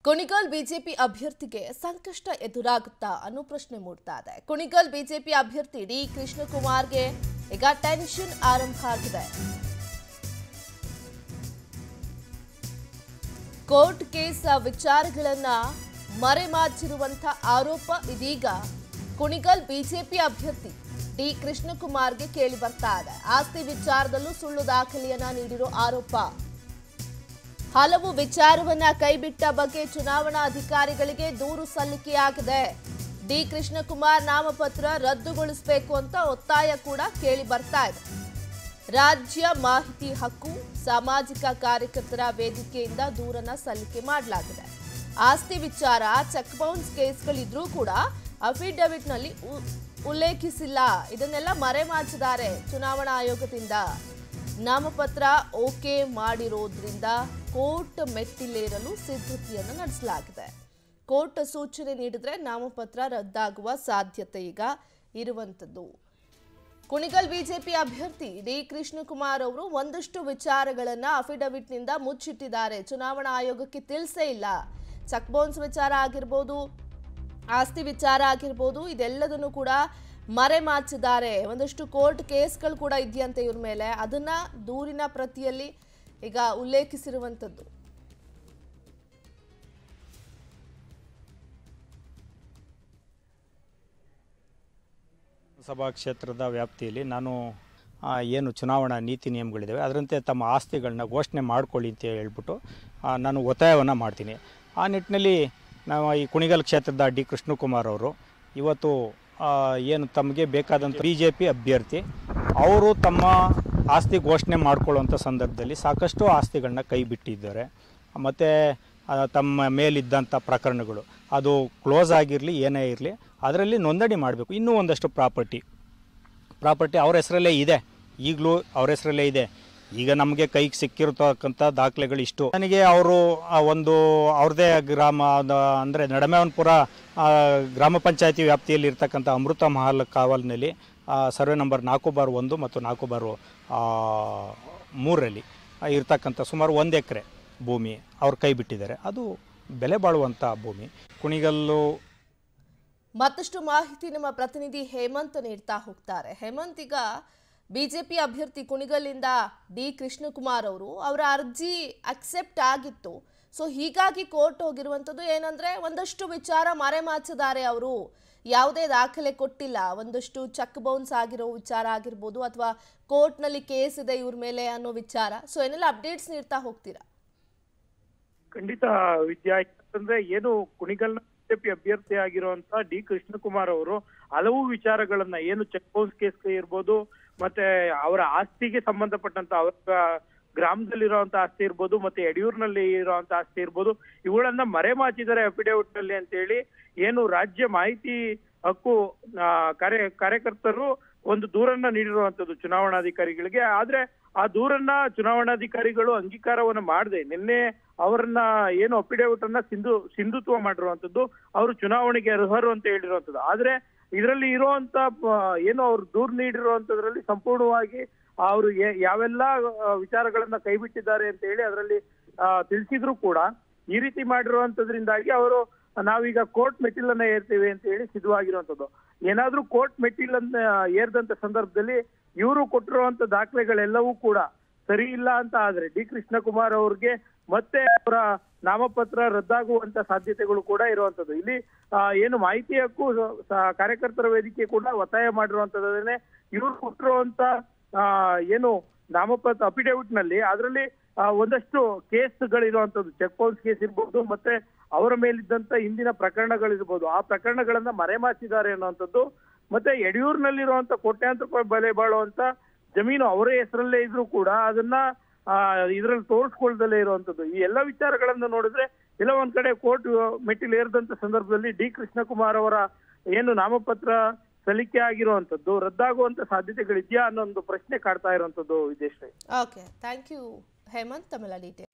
Kunigal BJP ಅಭ್ಯರ್ಥಿಗೆ ಸಂಕಷ್ಟ ಎದುರಾಗುತ್ತಾ ಅನ್ನೋ ಪ್ರಶ್ನೆ ಮೂಡ್ತಾ ಇದೆ. ಕುಣಿಗಲ್ ಬಿಜೆಪಿ ಅಭ್ಯರ್ಥಿ ಡಿ ಕೃಷ್ಣಕುಮಾರ್ಗೆ ಈಗ ಟೆನ್ಷನ್ ಆರಂಭ ಆಗಿದೆ. ಕೋರ್ಟ್ ಕೇಸ್ ವಿಚಾರಗಳನ್ನ ಮರೆಮಾಚಿರುವಂತ ಆರೋಪ ಇದೀಗ ಕುಣಿಗಲ್ ಬಿಜೆಪಿ ಅಭ್ಯರ್ಥಿ ಡಿ ಕೃಷ್ಣಕುಮಾರ್ಗೆ ಕೇಳಿ ಬರ್ತಾ ಇದೆ. ಆಸ್ತಿ ವಿಚಾರದಲ್ಲೂ ಸುಳ್ಳು ದಾಖಲೆಯನ್ನ ನೀಡಿರೋ ಆರೋಪ. ಹಲವು ವಿಚಾರವನ್ನ ಕೈಬಿಟ್ಟ ಬಗ್ಗೆ ಚುನಾವಣಾ ಅಧಿಕಾರಿಗಳಿಗೆ ದೂರು ಸಲ್ಲಿಕೆಯಾಗಿದೆ. ಡಿ ಕೃಷ್ಣಕುಮಾರ್ ನಾಮಪತ್ರ ರದ್ದುಗೊಳಿಸಬೇಕು ಅಂತ ಒತ್ತಾಯ ಕೂಡ ಕೇಳಿ ಬರ್ತಾ ಇದೆ. ರಾಜ್ಯ ಮಾಹಿತಿ ಹಕ್ಕು ಸಾಮಾಜಿಕ ಕಾರ್ಯಕರ್ತರ ವೇದಿಕೆಯಿಂದ ದೂರನ್ನ ಸಲ್ಲಿಕೆ ಮಾಡಲಾಗಿದೆ. ಆಸ್ತಿ ವಿಚಾರ ಚೆಕ್ ಬೌನ್ಸ್ ಕೇಸ್ಗಳಿದ್ರೂ ಕೂಡ ಅಫಿಡವಿಟ್ನಲ್ಲಿ ಉಲ್ಲೇಖಿಸಿಲ್ಲ. ಇದನ್ನೆಲ್ಲ ಮರೆಮಾಚಿದ್ದಾರೆ ಚುನಾವಣಾ ಆಯೋಗದಿಂದ. ನಾಮಪತ್ರ ಓಕೆ ಮಾಡಿರೋದ್ರಿಂದ ಕೋರ್ಟ್ ಮೆಟ್ಟಿಲೇರಲು ಸಿದ್ಧತೆಯನ್ನು ನಡೆಸಲಾಗಿದೆ. ಕೋರ್ಟ್ ಸೂಚನೆ ನೀಡಿದ್ರೆ ನಾಮಪತ್ರ ರದ್ದಾಗುವ ಸಾಧ್ಯತೆ ಈಗ ಇರುವಂತದ್ದು. ಕುಣಿಗಲ್ ಬಿಜೆಪಿ ಅಭ್ಯರ್ಥಿ ಡಿ ಕೃಷ್ಣಕುಮಾರ್ ಅವರು ಒಂದಷ್ಟು ವಿಚಾರಗಳನ್ನ ಅಫಿಡವಿಟ್ನಿಂದ ಮುಚ್ಚಿಟ್ಟಿದ್ದಾರೆ. ಚುನಾವಣಾ ಆಯೋಗಕ್ಕೆ ತಿಳಿಸೇ ಇಲ್ಲ. ಚೆಕ್ ಬೌನ್ಸ್ ವಿಚಾರ ಆಗಿರ್ಬೋದು, ಆಸ್ತಿ ವಿಚಾರ ಆಗಿರ್ಬೋದು, ಇದೆಲ್ಲದನ್ನು ಕೂಡ ಮರೆಮಾಚಿದ್ದಾರೆ. ಒಂದಷ್ಟು ಕೋರ್ಟ್ ಕೇಸ್ಗಳು ಕೂಡ ಇದೆಯಂತೆ ಇವ್ರ ಮೇಲೆ. ಅದನ್ನ ದೂರಿನ ಪ್ರತಿಯಲ್ಲಿ ಈಗ ಉಲ್ಲೇಖಿಸಿರುವಂತದ್ದು. ಸಭಾ ಕ್ಷೇತ್ರದ ವ್ಯಾಪ್ತಿಯಲ್ಲಿ ನಾನು ಏನು ಚುನಾವಣಾ ನೀತಿ ನಿಯಮಗಳಿದ್ದಾವೆ ಅದರಂತೆ ತಮ್ಮ ಆಸ್ತಿಗಳನ್ನ ಘೋಷಣೆ ಮಾಡಿಕೊಳ್ಳಿ ಅಂತ ಹೇಳ್ಬಿಟ್ಟು ನಾನು ಒತ್ತಾಯವನ್ನು ಮಾಡ್ತೀನಿ. ಆ ನಿಟ್ಟಿನಲ್ಲಿ ನಾವು ಈ ಕುಣಿಗಲ್ ಕ್ಷೇತ್ರದ ಡಿ ಕೃಷ್ಣಕುಮಾರ್ ಅವರು ಇವತ್ತು ಏನು ತಮಗೆ ಬೇಕಾದಂಥ BJP ಅಭ್ಯರ್ಥಿ ಅವರು ತಮ್ಮ ಆಸ್ತಿ ಘೋಷಣೆ ಮಾಡಿಕೊಳ್ಳುವಂಥ ಸಂದರ್ಭದಲ್ಲಿ ಸಾಕಷ್ಟು ಆಸ್ತಿಗಳನ್ನ ಕೈ ಬಿಟ್ಟಿದ್ದಾರೆ. ಮತ್ತು ತಮ್ಮ ಮೇಲಿದ್ದಂಥ ಪ್ರಕರಣಗಳು ಅದು ಕ್ಲೋಸ್ ಆಗಿರಲಿ ಏನೇ ಇರಲಿ ಅದರಲ್ಲಿ ನೋಂದಣಿ ಮಾಡಬೇಕು. ಇನ್ನೂ ಒಂದಷ್ಟು ಪ್ರಾಪರ್ಟಿ ಅವ್ರ ಹೆಸರಲ್ಲೇ ಇದೆ, ಈಗಲೂ ಅವ್ರ ಹೆಸರಲ್ಲೇ ಇದೆ. ಈಗ ನಮಗೆ ಕೈಗೆ ಸಿಕ್ಕಿರತಕ್ಕಂಥ ದಾಖಲೆಗಳು ಇಷ್ಟು. ನನಗೆ ಅವರು ಒಂದು ಅವ್ರದ್ದೇ ಗ್ರಾಮ ಅಂದರೆ ನಡಮೇವನಪುರ ಗ್ರಾಮ ಪಂಚಾಯತಿ ವ್ಯಾಪ್ತಿಯಲ್ಲಿ ಇರ್ತಕ್ಕಂಥ ಅಮೃತ ಮಹಲ್ ಕಾವಲಿನಲ್ಲಿ ಸರ್ವೆ ನಂಬರ್ 4/1 ಮತ್ತು 4/3ರಲ್ಲಿ ಇರ್ತಕ್ಕಂಥ ಸುಮಾರು 1 ಎಕರೆ ಭೂಮಿ ಅವ್ರು ಕೈ ಬಿಟ್ಟಿದ್ದಾರೆ. ಅದು ಬೆಲೆ ಬಾಳುವಂಥ ಭೂಮಿ. ಕುಣಿಗಲ್ಲು ಮತ್ತಷ್ಟು ಮಾಹಿತಿ ನಮ್ಮ ಪ್ರತಿನಿಧಿ ಹೇಮಂತ್ ನೀಡ್ತಾ ಹೋಗ್ತಾರೆ. ಹೇಮಂತ್, ಈಗ ಬಿಜೆಪಿ ಅಭ್ಯರ್ಥಿ ಕುಣಿಗಲ್ಲಿಂದ ಡಿ ಕೃಷ್ಣಕುಮಾರ್ ಅವರು ಅವರ ಅರ್ಜಿ ಅಕ್ಸೆಪ್ಟ್ ಆಗಿತ್ತು. ಸೊ ಹೀಗಾಗಿ ಕೋರ್ಟ್ ಹೋಗಿರುವಂಥದ್ದು ಏನಂದ್ರೆ ಒಂದಷ್ಟು ವಿಚಾರ ಮರೆಮಾಚಿದ್ದಾರೆ. ಅವರು ಯಾವುದೇ ದಾಖಲೆ ಕೊಟ್ಟಿಲ್ಲ. ಒಂದಷ್ಟು ಚೆಕ್ ಬೌನ್ಸ್ ಆಗಿರೋ ವಿಚಾರ ಆಗಿರ್ಬೋದು ಅಥವಾ ಕೋರ್ಟ್ನಲ್ಲಿ ಕೇಸ್ ಇದೆ ಇವ್ರ ಮೇಲೆ ಅನ್ನೋ ವಿಚಾರ. ಸೊ ಏನೆಲ್ಲ ಅಪ್ಡೇಟ್ಸ್ ನೀಡ್ತಾ ಹೋಗ್ತೀರಾ? ಖಂಡಿತ ವಿದ್ಯಾ, ಯಾಕಂದ್ರೆ ಏನು ಕುಣಿಗಲ್ನ ಬಿಜೆಪಿ ಅಭ್ಯರ್ಥಿ ಆಗಿರುವಂತ ಡಿ ಕೃಷ್ಣಕುಮಾರ್ ಅವರು ಹಲವು ವಿಚಾರಗಳನ್ನ ಏನು ಚೆಕ್ ಬೌನ್ಸ್ ಕೇಸ್ ಇರ್ಬೋದು, ಮತ್ತೆ ಅವರ ಆಸ್ತಿಗೆ ಸಂಬಂಧಪಟ್ಟಂತ ಅವರ ಗ್ರಾಮದಲ್ಲಿರುವಂತ ಆಸ್ತಿ ಇರ್ಬೋದು, ಮತ್ತೆ ಯಡಿಯೂರಿನಲ್ಲಿ ಇರುವಂತ ಆಸ್ತಿ ಇರ್ಬೋದು, ಇವುಗಳನ್ನ ಮರೆಮಾಚಿದ್ದಾರೆ ಅಫಿಡವಿಟ್ ನಲ್ಲಿ ಅಂತ ಹೇಳಿ ಏನು ರಾಜ್ಯ ಮಾಹಿತಿ ಹಕ್ಕು ಕಾರ್ಯಕರ್ತರು ಒಂದು ದೂರನ್ನ ನೀಡಿರುವಂತದ್ದು ಚುನಾವಣಾಧಿಕಾರಿಗಳಿಗೆ. ಆದ್ರೆ ಆ ದೂರನ್ನ ಚುನಾವಣಾಧಿಕಾರಿಗಳು ಅಂಗೀಕಾರವನ್ನ ಮಾಡದೆ ನಿನ್ನೆ ಅವರನ್ನ ಏನು ಅಫಿಡವಿಟ್ ಅನ್ನ ಸಿಂಧುತ್ವ ಮಾಡಿರುವಂತದ್ದು. ಅವರು ಚುನಾವಣೆಗೆ ಅರ್ಹರು ಅಂತ ಹೇಳಿರುವಂತದ್ದು. ಆದ್ರೆ ಇದರಲ್ಲಿ ಇರುವಂತ ಏನು ಅವ್ರು ದೂರು ನೀಡಿರುವಂತದ್ರಲ್ಲಿ ಸಂಪೂರ್ಣವಾಗಿ ಅವರು ಯಾವೆಲ್ಲ ವಿಚಾರಗಳನ್ನ ಕೈಬಿಟ್ಟಿದ್ದಾರೆ ಅಂತ ಹೇಳಿ ಅದರಲ್ಲಿ ತಿಳಿಸಿದ್ರು ಕೂಡ ಈ ರೀತಿ ಮಾಡಿರುವಂತದ್ರಿಂದಾಗಿ ಅವರು ನಾವೀಗ ಕೋರ್ಟ್ ಮೆಟ್ಟಿಲನ್ನ ಏರ್ತೀವಿ ಅಂತ ಹೇಳಿ ಸಿದ್ಧವಾಗಿರುವಂತದ್ದು. ಏನಾದ್ರೂ ಕೋರ್ಟ್ ಮೆಟ್ಟಿಲನ್ನ ಏರ್ದಂತ ಸಂದರ್ಭದಲ್ಲಿ ಇವರು ಕೊಟ್ಟಿರುವಂತ ದಾಖಲೆಗಳೆಲ್ಲವೂ ಕೂಡ ಸರಿ ಇಲ್ಲ ಅಂತ ಆದ್ರೆ ಡಿ ಕೃಷ್ಣಕುಮಾರ್ ಅವ್ರಿಗೆ ಮತ್ತೆ ಅವರ ನಾಮಪತ್ರ ರದ್ದಾಗುವಂತ ಸಾಧ್ಯತೆಗಳು ಕೂಡ ಇರುವಂತದ್ದು. ಇಲ್ಲಿ ಏನು ಮಾಹಿತಿ ಹಕ್ಕು ಕಾರ್ಯಕರ್ತರ ವೇದಿಕೆ ಕೂಡ ಒತ್ತಾಯ ಮಾಡಿರುವಂತದ್ದೇ ಇವರು ಕೊಟ್ಟಿರುವಂತ ಏನು ನಾಮಪತ್ರ ಅಫಿಡವಿಟ್ ನಲ್ಲಿ ಅದರಲ್ಲಿ ಒಂದಷ್ಟು ಕೇಸ್ಗಳಿರುವಂತದ್ದು, ಚೆಕ್ ಬೌನ್ಸ್ ಕೇಸ್ ಇರ್ಬೋದು, ಮತ್ತೆ ಅವರ ಮೇಲಿದ್ದಂತ ಹಿಂದಿನ ಪ್ರಕರಣಗಳಿರ್ಬೋದು, ಆ ಪ್ರಕರಣಗಳನ್ನ ಮರೆಮಾಚಿದ್ದಾರೆ ಅನ್ನುವಂಥದ್ದು. ಮತ್ತೆ ಯಡಿಯೂರಿನಲ್ಲಿರುವಂತ ಕೋಟ್ಯಾಂತರ ರೂಪಾಯಿ ಬೆಲೆ ಬಾಳುವಂತ ಜಮೀನು ಅವರ ಹೆಸರಲ್ಲೇ ಇದ್ರೂ ಕೂಡ ಅದನ್ನ ಇದ್ರಲ್ಲಿ ತೋರಿಸ್ಕೊಳ್ದಲ್ಲೇ ಇರುವಂತದ್ದು. ಈ ಎಲ್ಲ ವಿಚಾರಗಳನ್ನ ನೋಡಿದ್ರೆ ಎಲ್ಲ ಒಂದ್ ಕಡೆ ಕೋರ್ಟ್ ಮೆಟ್ಟಿಲು ಏರಿದಂತ ಸಂದರ್ಭದಲ್ಲಿ ಡಿ ಕೃಷ್ಣಕುಮಾರ್ ಅವರ ಏನು ನಾಮಪತ್ರ ಸಲ್ಲಿಕೆ ಆಗಿರುವಂತದ್ದು ರದ್ದಾಗುವಂತ ಸಾಧ್ಯತೆಗಳಿದೆಯಾ ಅನ್ನೋ ಒಂದು ಪ್ರಶ್ನೆ ಕಾಡ್ತಾ ಇರುವಂತದ್ದು. Vijayashri, okay, thank you Hemant. ತಮಿಳ ಡೀಟೇಲ್.